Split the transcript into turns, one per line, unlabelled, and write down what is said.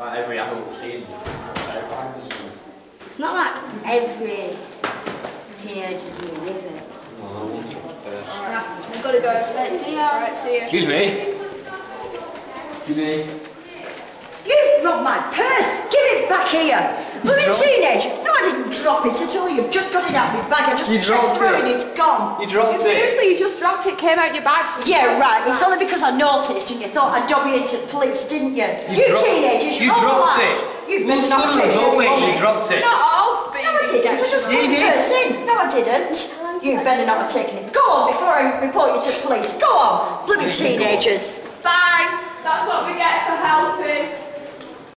Like every adult season.
It's not like every teenager's movie, is it?
No, I won't get it first.
Alright, we've got to go.
Right, see ya.
Alright, see ya.
Excuse me. Excuse me.
You've robbed my purse! Give it back here! Bloody teenager! No, I didn't drop it at all. You've just got it out of my bag. I just checked through and it's gone.
You dropped it.
Seriously, you just dropped it, came out your bags.
Yeah, right. It's only because I noticed and you thought I'd dob you into the police, didn't you? You teenagers,
You
you're all
dropped
mad.
it.
You better not take
Don't
any
wait,
money.
you dropped it.
Not all
No, I didn't. I just put the purse in. No, I didn't. You better not have taken it. Go on before I report you to the police. Go on. Bloody teenagers.
Fine, that's what we get for helping.